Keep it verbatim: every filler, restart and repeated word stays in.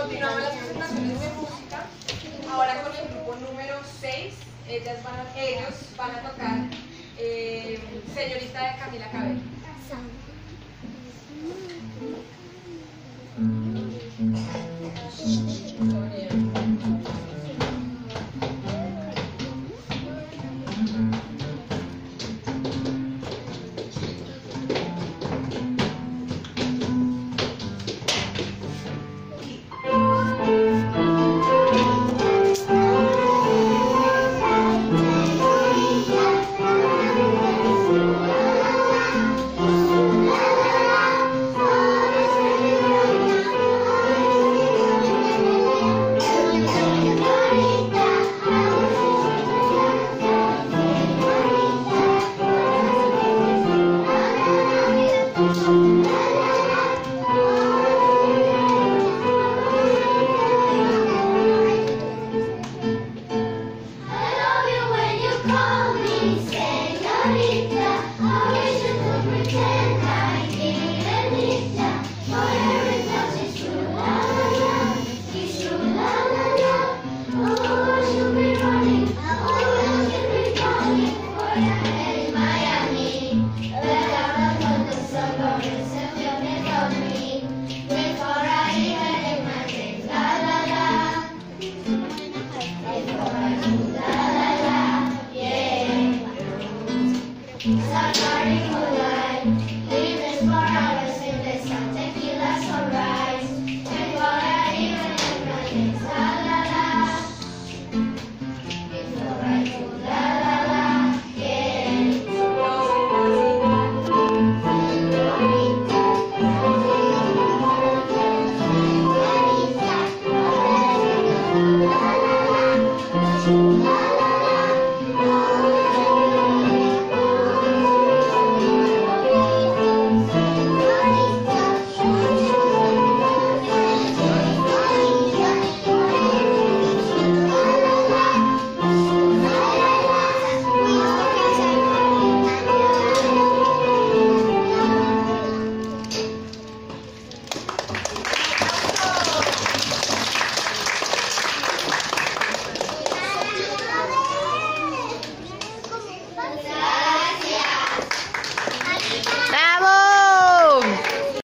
Continuamos las presentaciones de música. Ahora con el grupo número seis, ellas van a, ellos van a tocar eh, Señorita de Camila Cabello. I wish I could pretend I didn't miss ya.